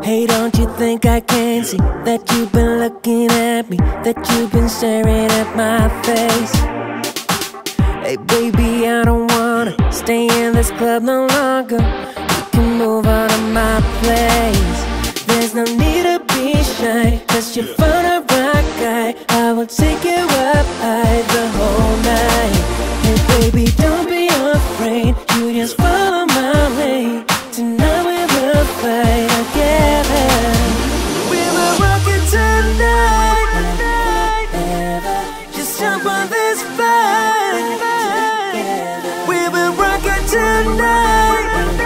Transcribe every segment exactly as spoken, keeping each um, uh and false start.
Hey, don't you think I can see that you've been looking at me, that you've been staring at my face? Hey baby, I don't wanna stay in this club no longer. You can move on to my place. There's no need to be shy, cause you're found a right guy. I will take you up high the whole night. Hey baby, don't be afraid, you just follow my way. Tonight we will fight together. We will rock it tonight. Just jump on this fight. We will rock it tonight.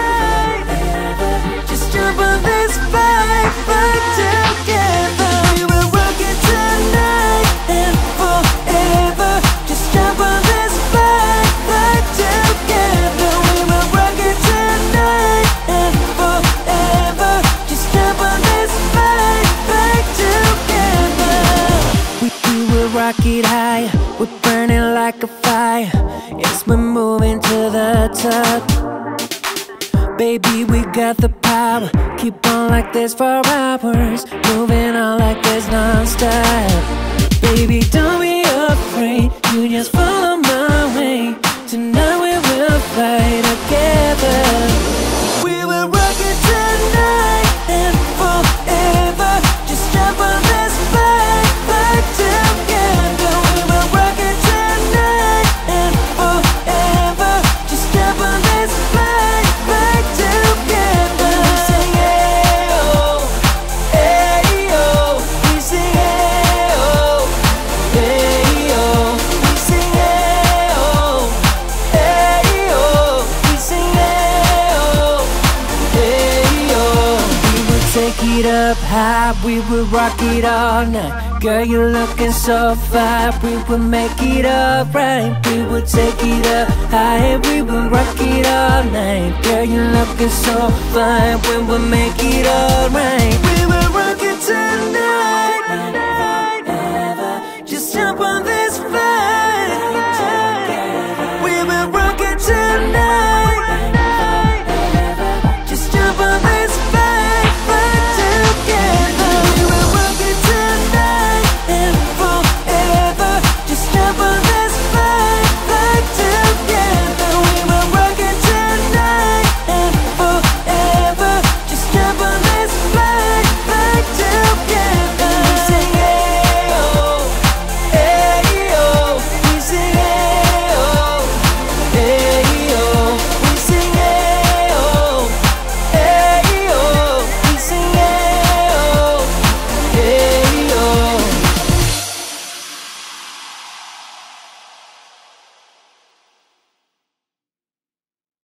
Just jump on this fight, fight together. We will rock it tonight and forever. Just jump on this fight, fight together. We will rock it tonight and forever. Just jump on this fight, fight together. We, we will rock it high, we're burning like a fire. Yes, we're moving to the top. Baby, we got the power. Keep on like this for hours. Moving on like this non-stop. Baby, don't be afraid, you just follow my way. Tonight we will fight together. We will rock it tonight and forever. Just jump on this fight, fight together. We will rock it tonight and forever. Just jump on this fight, fight together. We sing hey oh, hey oh. We sing hey oh, hey oh. We sing hey oh, hey oh. We sing hey oh, hey oh. We will take it up high, we will rock it all night. Girl, you're looking so fine, we will make it alright. We will take it up high, we will rock it all night. Girl, you're looking so fine, we will make it alright. We will rock it tonight.